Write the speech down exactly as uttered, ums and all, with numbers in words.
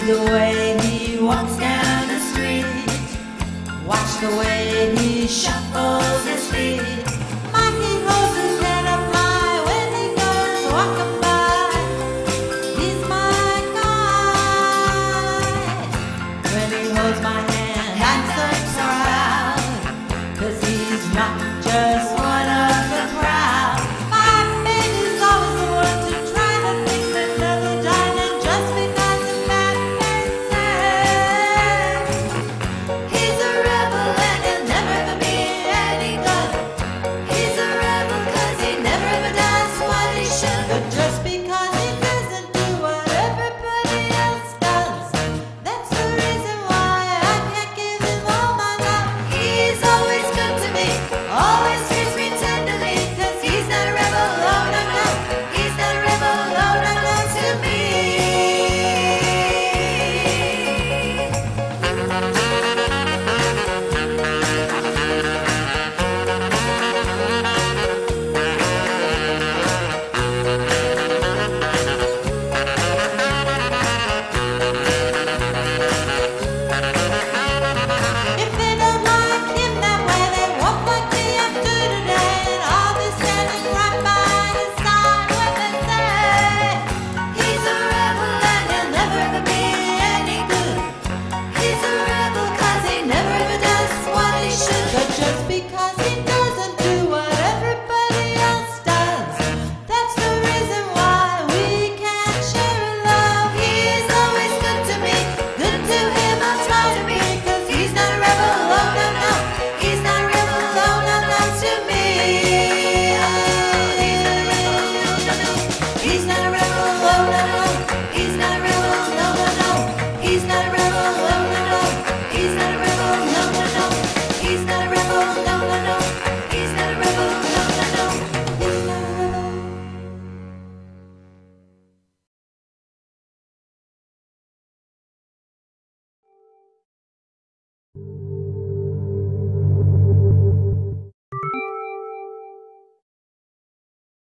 the way he walks down the street. Watch the way he shuffles his feet. My, he holds his head up high when he goes walking by. He's my guy. When he holds my hand